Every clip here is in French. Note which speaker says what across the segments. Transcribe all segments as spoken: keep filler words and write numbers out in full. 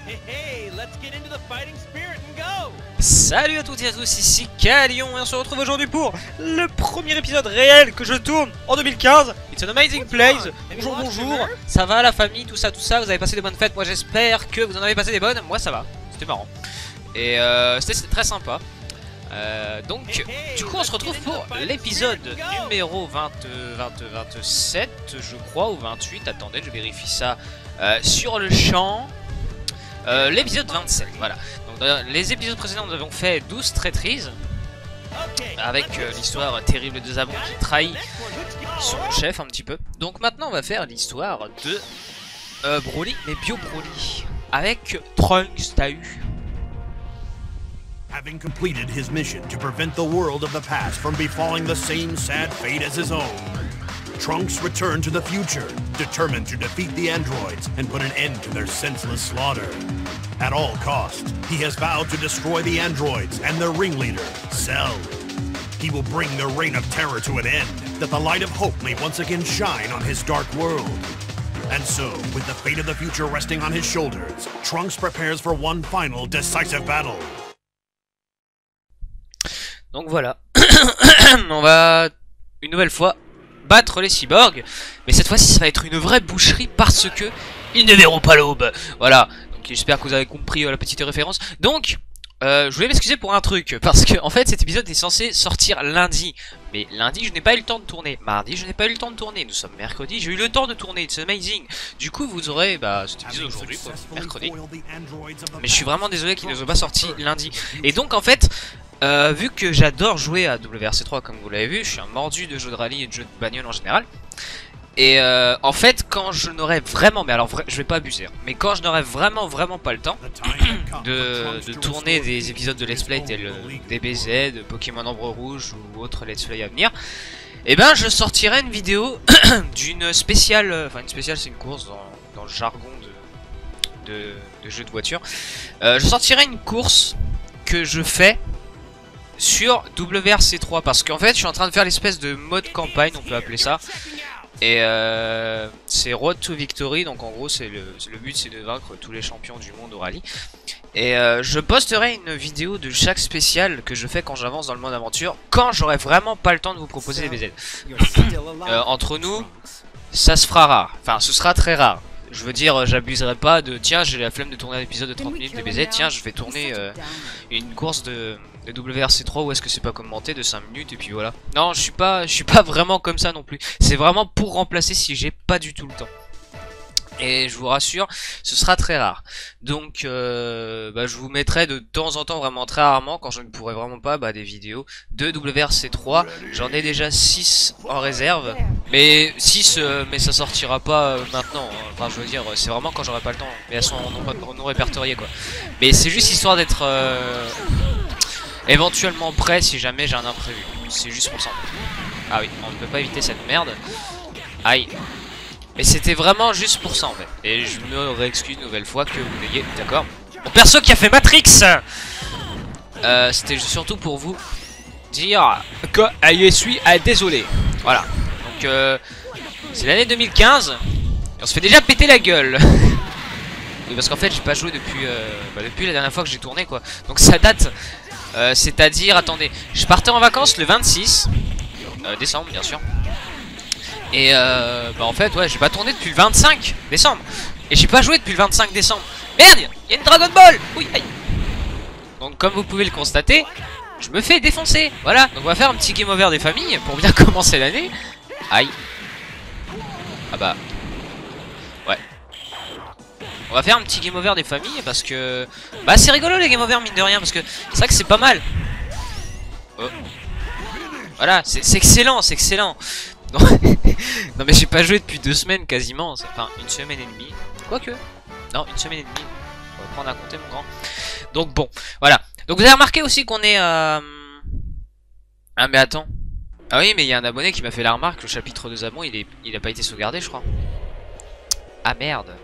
Speaker 1: Salut à toutes et à tous, ici Calion et on se retrouve aujourd'hui pour le premier épisode réel que je tourne en deux mille quinze. It's an amazing place. Bonjour, bonjour. Ça va la famille, tout ça, tout ça. Vous avez passé des bonnes fêtes. Moi j'espère que vous en avez passé des bonnes. Moi ça va, c'était marrant. Et euh, c'était très sympa. Euh, donc du coup on se retrouve pour l'épisode numéro vingt, vingt, vingt-sept je crois, ou vingt-huit. Attendez, je vérifie ça euh, sur le champ. Euh, l'épisode vingt-sept, voilà. Donc, dans les épisodes précédents, nous avons fait douze traîtrises avec euh, l'histoire terrible de Zabon qui trahit son chef un petit peu. Donc maintenant, on va faire l'histoire de euh, Broly, mais Bio Broly avec Trunks, t'as eu.
Speaker 2: Having completed his mission to prevent the world of the past from befalling the same sad fate as his own, Trunks returned to the future, determined to defeat the androids and put an end to their senseless slaughter. At all costs, he has vowed to destroy the androids and their ringleader, Cell. He will bring their reign of terror to an end, that the light of hope may once again shine on his dark world. And so, with the fate of the future resting on his shoulders, Trunks prepares for one final decisive battle.
Speaker 1: Donc voilà, on va une nouvelle fois battre les cyborgs, mais cette fois-ci ça va être une vraie boucherie parce que ils ne verront pas l'aube. Voilà, donc j'espère que vous avez compris euh, la petite référence. Donc, euh, je voulais m'excuser pour un truc, parce que en fait cet épisode est censé sortir lundi, mais lundi je n'ai pas eu le temps de tourner, mardi je n'ai pas eu le temps de tourner, nous sommes mercredi, j'ai eu le temps de tourner, c'est amazing. Du coup vous aurez bah, cet épisode aujourd'hui, quoi, mercredi, mais je suis vraiment désolé qu'il ne soit pas sorti lundi. Et donc en fait, Euh, vu que j'adore jouer à W R C trois comme vous l'avez vu, je suis un mordu de jeux de rallye et de jeux de bagnole en général. Et euh, en fait quand je n'aurai vraiment, mais alors je vais pas abuser, hein, mais quand je n'aurai vraiment vraiment pas le temps de, de tourner des épisodes de Let's Play tels D B Z, Pokémon Ombre Rouge ou autres Let's Play à venir, et ben je sortirai une vidéo d'une spéciale, enfin une spéciale c'est une course dans, dans le jargon de, de, de jeux de voiture. Euh, je sortirai une course que je fais sur W R C trois parce qu'en fait je suis en train de faire l'espèce de mode campagne, on peut appeler ça, et euh, c'est Road to Victory, donc en gros c'est le, le but c'est de vaincre tous les champions du monde au rallye. Et euh, je posterai une vidéo de chaque spécial que je fais quand j'avance dans le mode aventure, quand j'aurai vraiment pas le temps de vous proposer des B Z. euh, entre nous ça se fera rare, enfin ce sera très rare. Je veux dire, j'abuserai pas de tiens j'ai la flemme de tourner un épisode de trente minutes de B Z, tiens je vais tourner euh, une course de, de W R C trois où est-ce que c'est pas commenté de cinq minutes et puis voilà. Non, je suis pas je suis pas vraiment comme ça non plus. C'est vraiment pour remplacer si j'ai pas du tout le temps. Et je vous rassure, ce sera très rare. Donc euh, bah, je vous mettrai de temps en temps, vraiment très rarement, quand je ne pourrai vraiment pas, bah, des vidéos de W R C trois. J'en ai déjà six en réserve. Mais six, euh, mais ça sortira pas euh, maintenant. Hein. Enfin je veux dire, c'est vraiment quand j'aurai pas le temps. Mais elles sont non, non répertoriées quoi. Mais c'est juste histoire d'être euh, éventuellement prêt si jamais j'ai un imprévu. C'est juste pour ça. Ah oui, on ne peut pas éviter cette merde. Aïe. Mais c'était vraiment juste pour ça en fait. Et je me réexcuse une nouvelle fois que vous n'ayez... D'accord. Mon perso qui a fait Matrix, euh, c'était surtout pour vous dire que je suis ah, désolé. Voilà. Donc euh, c'est l'année deux mille quinze. Et on se fait déjà péter la gueule. Oui, parce qu'en fait j'ai pas joué depuis, euh, bah, depuis la dernière fois que j'ai tourné quoi. Donc ça date. Euh, C'est-à-dire, attendez, je partais en vacances le vingt-six euh, décembre bien sûr. Et euh, bah en fait ouais j'ai pas tourné depuis le vingt-cinq décembre. Et j'ai pas joué depuis le vingt-cinq décembre. Merde, il y a une Dragon Ball. Oui, aïe. Donc comme vous pouvez le constater, je me fais défoncer. Voilà, donc on va faire un petit game over des familles pour bien commencer l'année. Aïe. Ah bah ouais. On va faire un petit game over des familles parce que bah c'est rigolo les game over mine de rien. Parce que c'est vrai que c'est pas mal. Oh. Voilà, c'est excellent, c'est excellent. Non, non mais j'ai pas joué depuis deux semaines quasiment, enfin une semaine et demie, quoique, non une semaine et demie, on va prendre à compter mon grand. Donc bon, voilà, donc vous avez remarqué aussi qu'on est euh... Ah mais attends, ah oui mais il y a un abonné qui m'a fait la remarque, le chapitre de Zabon il, est... il a pas été sauvegardé je crois. Ah merde.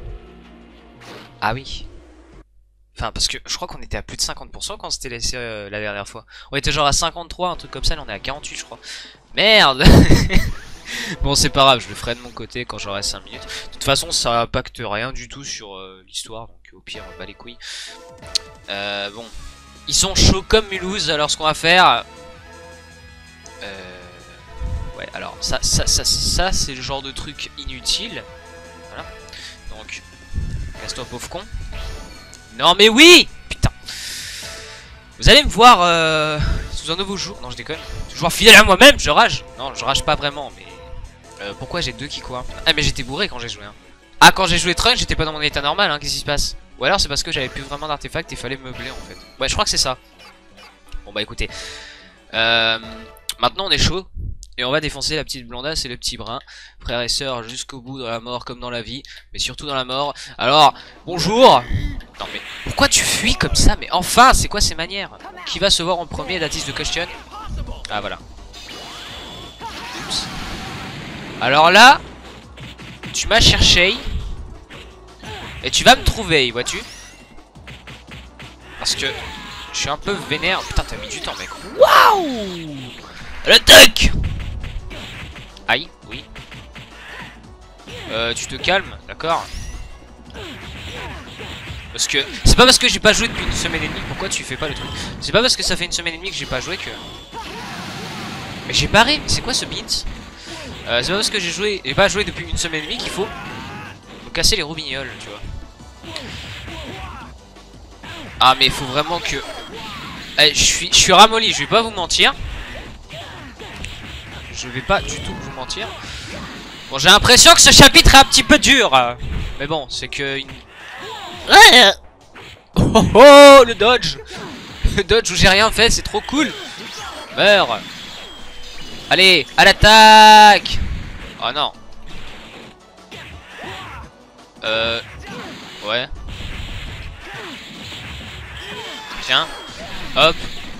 Speaker 1: Ah oui. Enfin parce que je crois qu'on était à plus de cinquante pour cent quand c'était laissé euh, la dernière fois. On était genre à cinquante-trois, un truc comme ça, là on est à quarante-huit je crois. Merde. Bon, c'est pas grave, je le ferai de mon côté quand j'aurai cinq minutes. De toute façon, ça impacte rien du tout sur euh, l'histoire, donc au pire, bah les couilles. Euh, bon, ils sont chauds comme Mulhouse, alors ce qu'on va faire... Euh... Ouais, alors, ça, ça, ça, ça c'est le genre de truc inutile. Voilà. Donc, casse-toi, pauvre con. Non, mais oui! Putain. Vous allez me voir euh, sous un nouveau jour. Non, je déconne. Toujours fidèle à moi-même, je rage. Non, je rage pas vraiment, mais... Euh, pourquoi j'ai deux qui quoi? Ah, mais j'étais bourré quand j'ai joué. Hein. Ah, quand j'ai joué Trunk, j'étais pas dans mon état normal, hein. Qu'est-ce qui se passe? Ou alors c'est parce que j'avais plus vraiment d'artefacts et fallait meubler en fait. Ouais, je crois que c'est ça. Bon, bah écoutez. Euh, maintenant, on est chaud. Et on va défoncer la petite blondasse et le petit brun. Frères et sœurs jusqu'au bout, dans la mort comme dans la vie. Mais surtout dans la mort. Alors, bonjour. Non mais, pourquoi tu fuis comme ça? Mais enfin, c'est quoi ces manières? Qui va se voir en premier, Datis de question? Ah, voilà. Oups. Alors là, tu m'as cherché. Et tu vas me trouver, vois-tu? Parce que je suis un peu vénère. Putain, t'as mis du temps, mec. Waouh! L'attaque! Aïe, oui. Euh, tu te calmes, d'accord? Parce que c'est pas parce que j'ai pas joué depuis une semaine et demie. Pourquoi tu fais pas le truc? C'est pas parce que ça fait une semaine et demie que j'ai pas joué que. Mais j'ai barré. Mais c'est quoi ce beat? euh, C'est pas parce que j'ai joué, j'ai pas joué depuis une semaine et demie qu'il faut me casser les roubignoles, tu vois. Ah mais il faut vraiment que. Eh, je suis, je suis ramolli. Je vais pas vous mentir. Je vais pas du tout vous mentir. Bon, j'ai l'impression que ce chapitre est un petit peu dur. Mais bon, c'est que... Une... Oh, oh, oh, le dodge. Le dodge où j'ai rien fait, c'est trop cool. Meurs. Allez, à l'attaque. Oh non. Euh... Ouais. Tiens. Hop.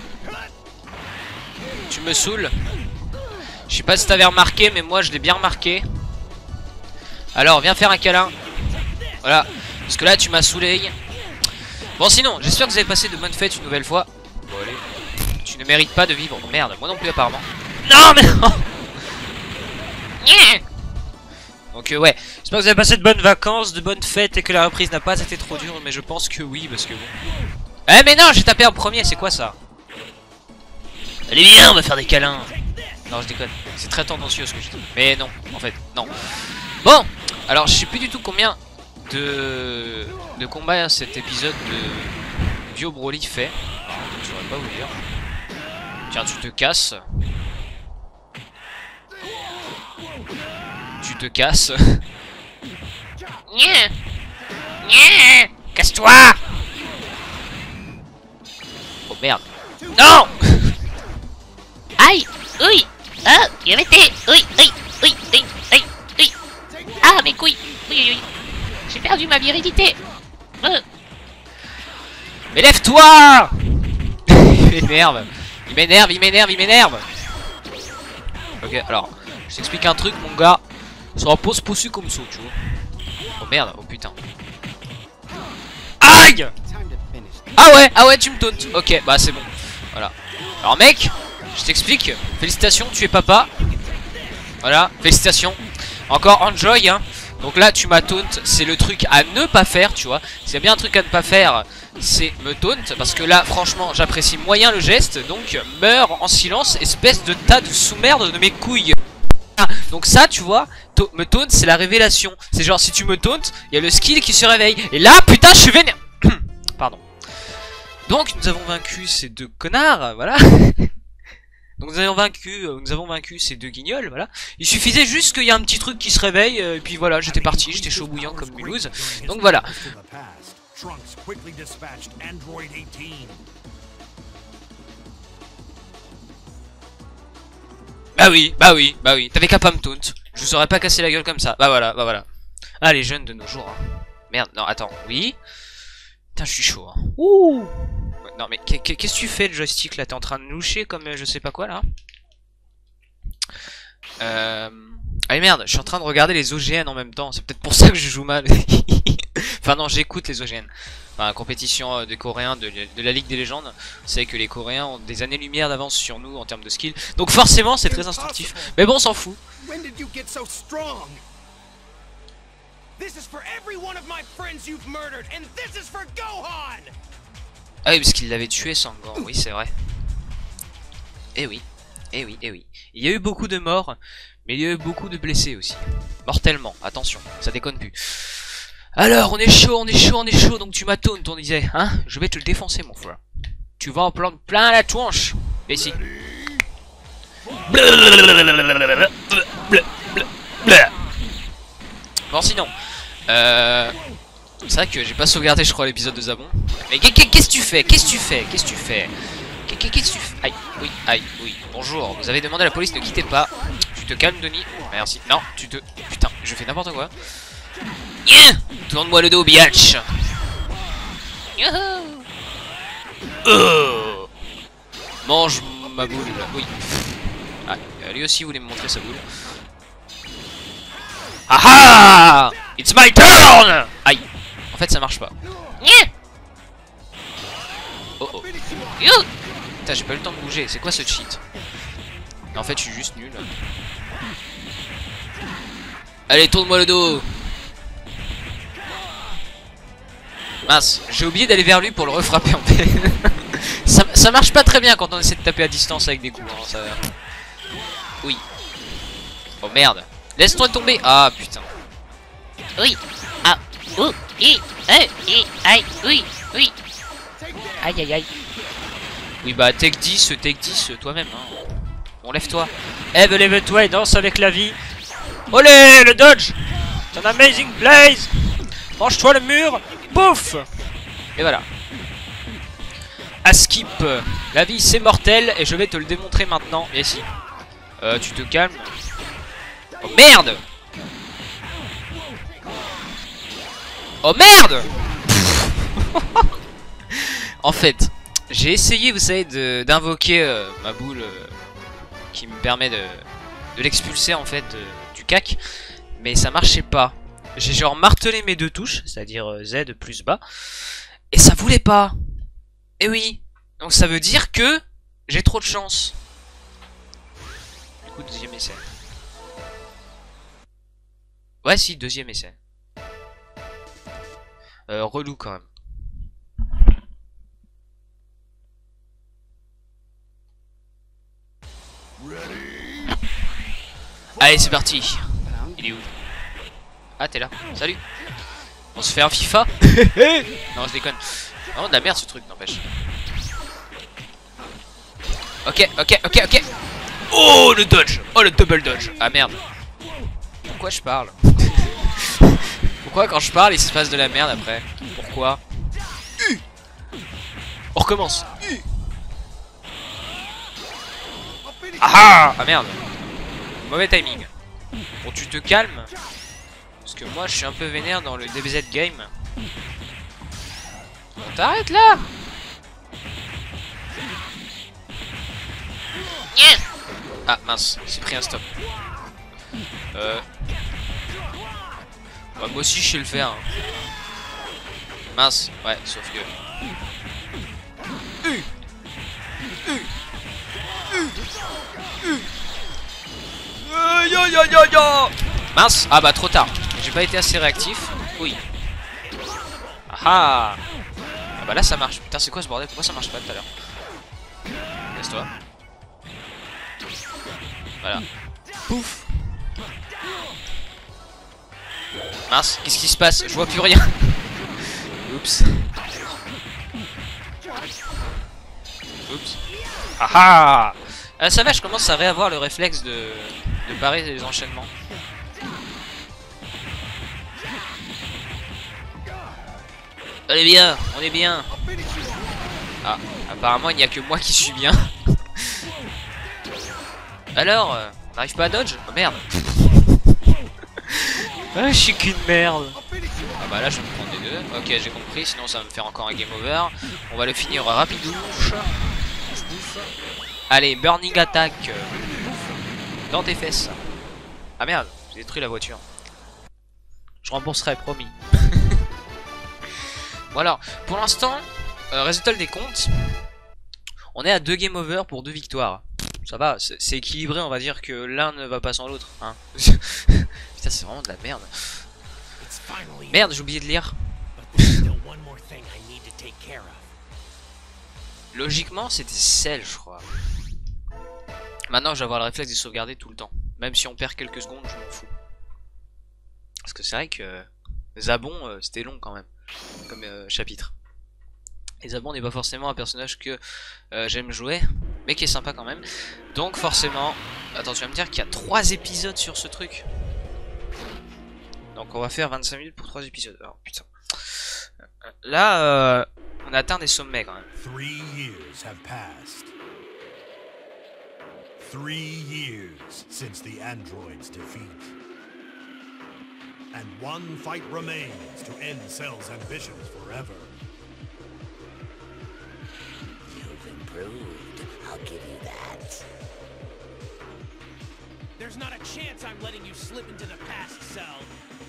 Speaker 1: Tu me saoules. Je sais pas si t'avais remarqué, mais moi je l'ai bien remarqué. Alors, viens faire un câlin. Voilà. Parce que là, tu m'as saoulé. Bon, sinon, j'espère que vous avez passé de bonnes fêtes une nouvelle fois. Bon, allez. Tu ne mérites pas de vivre. Oh, merde, moi non plus, apparemment. Non, mais non. Donc, euh, ouais. J'espère que vous avez passé de bonnes vacances, de bonnes fêtes et que la reprise n'a pas été trop dure. Mais je pense que oui, parce que bon. Eh, mais non, j'ai tapé en premier, c'est quoi ça? Allez, viens, on va faire des câlins. Non, je déconne. C'est très tendancieux ce que je dis. Mais non, en fait, non. Bon, alors je sais plus du tout combien de, de combats cet épisode de Bio Broly fait. Je saurais pas vous dire. Tiens, tu te casses. Tu te casses. Casse-toi. Oh merde. Non.
Speaker 3: Aïe. Oui. Ah, il avait été. Oui, oui, oui, oui, oui, oui. Ah, mes couilles. Oui, oui, oui. J'ai perdu ma virilité. Euh.
Speaker 1: Mais lève-toi. Il m'énerve. Il m'énerve, il m'énerve, il m'énerve. Ok, alors, je t'explique un truc, mon gars. Ça repose possu comme ça, tu vois. Oh merde, oh putain. Aïe. Ah ouais, ah ouais, tu me tauntes. Ok, bah c'est bon. Voilà. Alors, mec. Je t'explique, félicitations, tu es papa. Voilà, félicitations. Encore enjoy, hein. Donc là, tu m'as taunt, c'est le truc à ne pas faire, tu vois. S'il y a bien un truc à ne pas faire, c'est me taunt. Parce que là, franchement, j'apprécie moyen le geste. Donc, meurs en silence, espèce de tas de sous-merde de mes couilles. Donc ça, tu vois, me taunt, c'est la révélation. C'est genre, si tu me taunt, il y a le skill qui se réveille. Et là, putain, je suis vénère. Pardon. Donc, nous avons vaincu ces deux connards, voilà. Donc nous avons vaincu, euh, nous avons vaincu ces deux guignols, voilà. Il suffisait juste qu'il y ait un petit truc qui se réveille, euh, et puis voilà, j'étais parti, j'étais chaud bouillant comme Mulhouse. Donc voilà. Bah oui, bah oui, bah oui, t'avais qu'à pas me taunt. Je vous aurais pas cassé la gueule comme ça. Bah voilà, bah voilà. Ah, les jeunes de nos jours. Hein. Merde, non, attends, oui. Putain, je suis chaud. Hein. Ouh. Non mais qu'est-ce que tu fais le joystick là? T'es en train de loucher comme euh, je sais pas quoi là? Euh... Ah merde, je suis en train de regarder les O G N en même temps. C'est peut-être pour ça que je joue mal. Enfin Enfin non, j'écoute les O G N. Enfin, la compétition des Coréens de, de la Ligue des Légendes. C'est que les Coréens ont des années-lumière d'avance sur nous en termes de skill. Donc forcément, c'est très instructif. Mais bon, on s'en fout.
Speaker 2: When did you get so strong? This is for every one of my friends you've murdered, and this is for Gohan!
Speaker 1: Ah oui, parce qu'il l'avait tué, Sangan. Oui, c'est vrai. Eh oui. Eh oui, eh oui. Il y a eu beaucoup de morts, mais il y a eu beaucoup de blessés aussi. Mortellement, attention, ça déconne plus. Alors, on est chaud, on est chaud, on est chaud, donc tu m'attends, on disait, hein? Je vais te le défoncer, mon frère. Tu vas en prendre plein la tronche. Et ici. Bon, sinon, euh... c'est vrai que j'ai pas sauvegardé, je crois, l'épisode de Zabon. Mais qu'est-ce que tu fais? Qu'est-ce que tu fais? Qu'est-ce que tu fais? Qu'est-ce que tu fais? Aïe, oui, aïe, oui. Bonjour, vous avez demandé à la police, ne quittez pas. Tu te calmes, Denis. Merci. Non, tu te... Putain, je fais n'importe quoi. Yeah, tourne-moi le dos, biatch.
Speaker 3: Youhou.
Speaker 1: Euh. Mange ma boule, oui. Ah, lui aussi voulait me montrer sa boule. Ah ah! It's my turn! Aïe. En fait, ça marche pas.
Speaker 3: Yeah.
Speaker 1: Oh oh.
Speaker 3: You.
Speaker 1: Putain, j'ai pas eu le temps de bouger. C'est quoi ce cheat? En fait, je suis juste nul. Allez, tourne-moi le dos. Mince, j'ai oublié d'aller vers lui pour le refrapper en fait. ça, ça marche pas très bien quand on essaie de taper à distance avec des coups. Hein, ça... Oui. Oh merde. Laisse-toi tomber. Ah putain.
Speaker 3: Oui. Ah. Ouh. I. Euh. I. Aïe. Oui. Oui. Aïe aïe aïe.
Speaker 1: Oui bah take dix, take dix toi-même. Hein. Bon lève-toi. Eve, lève-toi et danse avec la vie. Olé le dodge. C'est un amazing blaze. Mange-toi le mur. Pouf. Et voilà. À skip. La vie c'est mortel et je vais te le démontrer maintenant. Et ici. Euh, tu te calmes. Oh merde. Oh merde. En fait, j'ai essayé, vous savez, d'invoquer euh, ma boule euh, qui me permet de, de l'expulser en fait de, du cac, mais ça marchait pas. J'ai genre martelé mes deux touches, c'est-à-dire euh, Z plus bas, et ça voulait pas. Et oui, donc ça veut dire que j'ai trop de chance. Du coup, deuxième essai. Ouais, si, deuxième essai. Euh, relou quand même. Allez, c'est parti. Il est où? Ah, t'es là. Salut. On se fait un FIFA. Non, je déconne. Oh, de la merde ce truc, n'empêche. Ok, ok, ok, ok. Oh, le dodge. Oh, le double dodge. Ah, merde. Pourquoi je parle? Pourquoi quand je parle, il se passe de la merde après? Pourquoi? On recommence. Ah, ah merde. Mauvais timing. Bon, tu te calmes. Parce que moi, je suis un peu vénère dans le D B Z game. On t'arrête là. Ah mince, c'est pris un stop. Euh... Ouais, moi aussi je sais le faire. Hein. Mince, ouais, sauf que... Uh. Uh. Uh. Uh. Mince, ah bah trop tard. J'ai pas été assez réactif. Oui. Ah, ah bah là ça marche. Putain, c'est quoi ce bordel? Pourquoi ça marche pas tout à l'heure? Laisse-toi. Voilà. Pouf. Mince, qu'est-ce qui se passe? Je vois plus rien. Oups. Oups. Ah ah euh, ça va, je commence à réavoir le réflexe de, de parer les enchaînements. On est bien, on est bien. Ah, apparemment il n'y a que moi qui suis bien. Alors, euh, on n'arrive pas à dodge? Oh merde. Ah, je suis qu'une merde. Ah bah là je vais me prendre les deux. Ok, j'ai compris, sinon ça va me faire encore un game over. On va le finir rapidouche. Allez, burning attack. Dans tes fesses. Ah merde, j'ai détruit la voiture. Je rembourserai, promis. Voilà, pour l'instant, euh, résultat des comptes, on est à deux game over pour deux victoires. Ça va, c'est équilibré, on va dire que l'un ne va pas sans l'autre. Hein. Putain, c'est vraiment de la merde. Merde, j'ai oublié de lire. Logiquement, c'était celle, je crois. Maintenant, je vais avoir le réflexe de sauvegarder tout le temps. Même si on perd quelques secondes, je m'en fous. Parce que c'est vrai que Zabon, euh, c'était long quand même, comme euh, chapitre. Et Zabon n'est pas forcément un personnage que euh, j'aime jouer, mais qui est sympa quand même. Donc forcément, attends, tu vas me dire qu'il y a trois épisodes sur ce truc. Donc on va faire vingt-cinq minutes pour trois épisodes. Oh putain. Là, euh, on a atteint des sommets quand même.
Speaker 2: Three years have passed. Three years since the android's defeat. And one fight remains to end Cell's ambitions forever.
Speaker 4: You've improved. I'll give you that.
Speaker 5: There's not a chance I'm letting you slip into the past, Cell.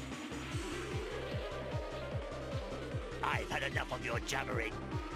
Speaker 4: I've had enough of your jabbering.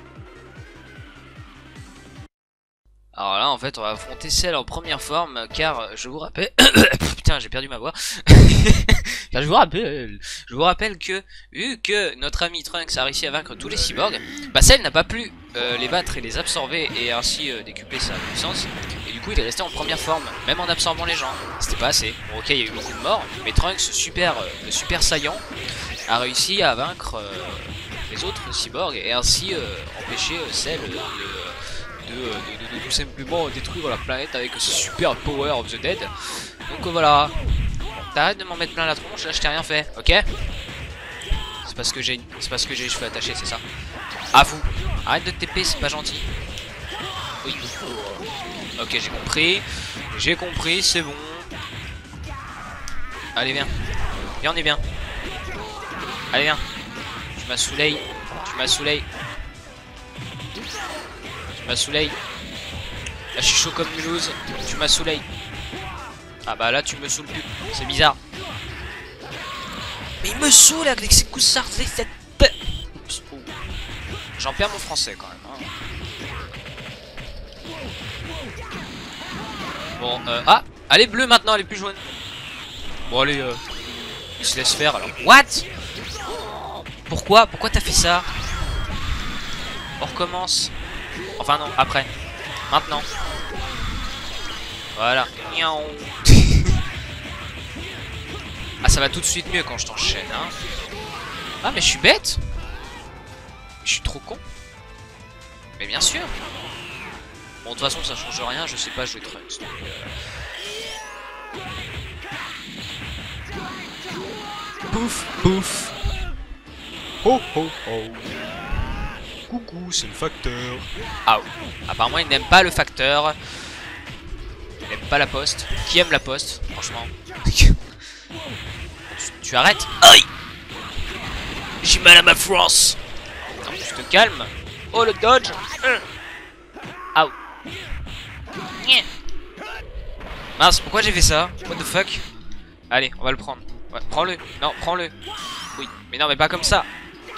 Speaker 1: Alors là en fait on va affronter Cell en première forme car je vous rappelle putain j'ai perdu ma voix car je vous rappelle je vous rappelle que vu que notre ami Trunks a réussi à vaincre tous les cyborgs, bah Cell n'a pas pu euh, les battre et les absorber et ainsi euh, décupler sa puissance, et du coup il est resté en première forme même en absorbant les gens. C'était pas assez. Bon, ok, il y a eu beaucoup de morts, mais Trunks super euh, le super saillant a réussi à vaincre euh, les autres cyborgs et ainsi euh, empêcher euh, Cell de, de De, de, de, de tout simplement détruire la planète avec ce super power of the dead. Donc euh, voilà. T'arrêtes de m'en mettre plein la tronche, là je t'ai rien fait, ok? C'est parce que j'ai c'est parce que j'ai les cheveux attachés, c'est ça. À vous. Arrête de te T P, c'est pas gentil. Oui. Ok, j'ai compris. J'ai compris, c'est bon. Allez viens. Viens, on est bien. Allez viens. Tu m'as soulé. Tu m'as soulé. Tu m'as soulé. Là je suis chaud comme Mulhouse. Tu m'as soulé. Ah bah là tu me saoules plus. C'est bizarre. Mais il me saoule avec ses coups sartés cette pe... oh. J'en perds mon français quand même hein. Bon euh... ah. Elle est bleue maintenant, elle est plus jaune. Bon allez euh... il se laisse faire alors. What? Pourquoi? Pourquoi t'as fait ça? On recommence. Enfin non, après. Maintenant. Voilà. Ah ça va tout de suite mieux quand je t'enchaîne hein. Ah mais je suis bête. Je suis trop con. Mais bien sûr. Bon de toute façon ça change rien, je sais pas jouer Trunks donc euh... Pouf pouf. Ho ho ho. Coucou, c'est le facteur. Ah oui. Apparemment il n'aime pas le facteur. Il n'aime pas la poste. Qui aime la poste, franchement? tu, tu arrêtes. Aïe. J'ai mal à ma France. Non, tu te calmes. Oh le dodge. Ah. Mince, pourquoi j'ai fait ça? What the fuck? Allez, on va le prendre. Ouais, prends-le. Non, prends-le. Oui, mais non, mais pas comme ça.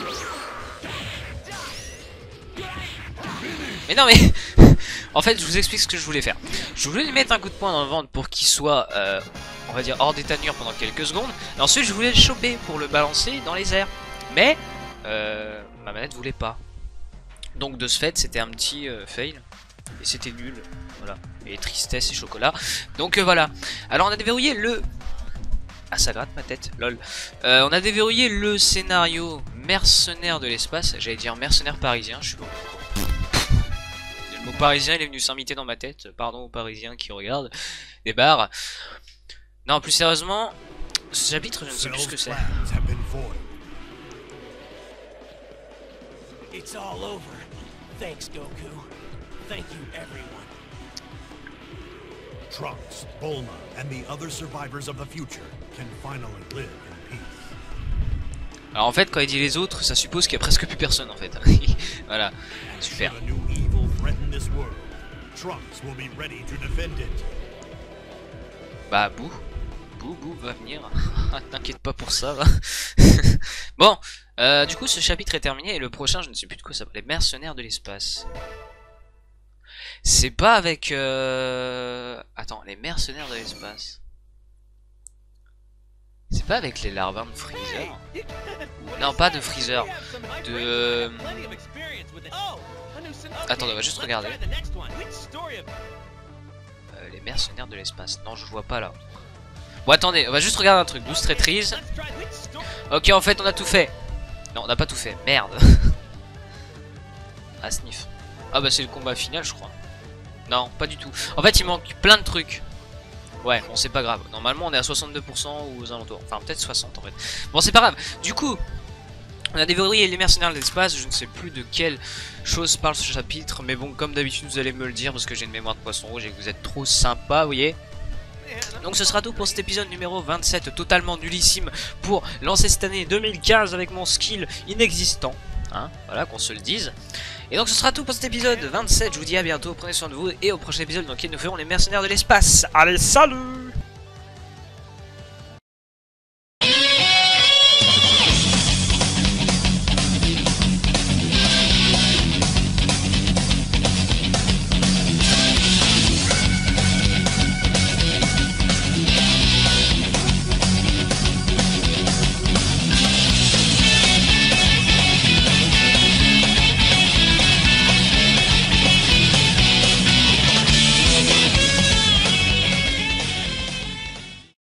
Speaker 1: Mais non mais en fait je vous explique ce que je voulais faire. Je voulais lui mettre un coup de poing dans le ventre pour qu'il soit euh, on va dire hors d'état de nuire pendant quelques secondes. Et ensuite je voulais le choper pour le balancer dans les airs. Mais euh, ma manette voulait pas. Donc de ce fait c'était un petit euh, fail. Et c'était nul. Voilà. Et tristesse et chocolat. Donc euh, voilà. Alors on a déverrouillé le... Ah ça gratte ma tête, lol. Euh, on a déverrouillé le scénario mercenaire de l'espace. J'allais dire mercenaire parisien, je suis bon. Le mot parisien il est venu s'inviter dans ma tête. Pardon aux parisiens qui regardent des bars. Non plus sérieusement, ce chapitre je ne sais plus ce que c'est.
Speaker 5: It's all over. Thanks Goku. Thank you everyone.
Speaker 2: Trunks, Bulma, and the other survivors of the future can finally live in peace.
Speaker 1: Alors en fait quand il dit les autres, ça suppose qu'il y a presque plus personne en fait. Voilà, super. Bah Boo, Boo, Boo va venir. T'inquiète pas pour ça va. Bon, euh, du coup ce chapitre est terminé et le prochain je ne sais plus de quoi ça va. Les mercenaires de l'espace. C'est pas avec... Euh... Attends, les mercenaires de l'espace. C'est pas avec les larvins de Freezer? Non, pas de Freezer. De... Euh... Attends, on va juste regarder. Euh, les mercenaires de l'espace. Non, je vois pas là. Bon, attendez, on va juste regarder un truc. douze traîtrises. Ok, en fait, on a tout fait. Non, on n'a pas tout fait. Merde. Ah, sniff. Ah bah c'est le combat final, je crois. Non, pas du tout. En fait, il manque plein de trucs. Ouais, bon, c'est pas grave. Normalement, on est à soixante-deux pour cent ou aux alentours. Enfin, peut-être soixante en fait. Bon, c'est pas grave. Du coup, on a dévoré les mercenaires de l'espace. Je ne sais plus de quelle chose parle ce chapitre. Mais bon, comme d'habitude, vous allez me le dire parce que j'ai une mémoire de poisson rouge et que vous êtes trop sympa, vous voyez. Donc ce sera tout pour cet épisode numéro vingt-sept, totalement nullissime pour lancer cette année deux mille quinze avec mon skill inexistant. Hein, voilà, qu'on se le dise. Et donc ce sera tout pour cet épisode vingt-sept, je vous dis à bientôt, prenez soin de vous, et au prochain épisode dans lequel nous ferons les mercenaires de l'espace. Allez, salut!